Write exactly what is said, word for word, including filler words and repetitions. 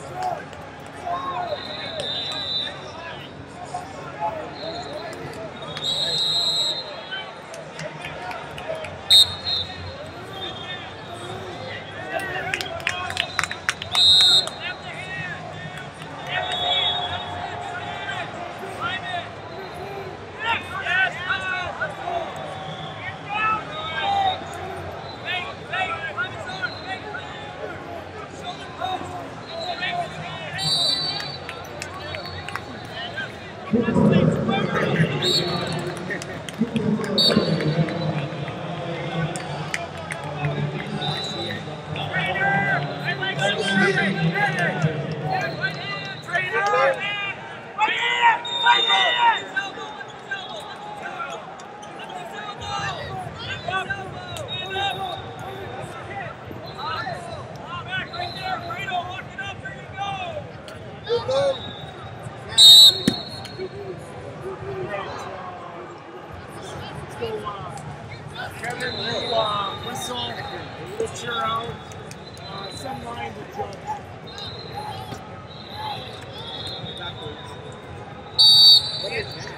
Kevin, you uh, whistle, we'll cheer out, uh, send line to judge. Backwards. What is that?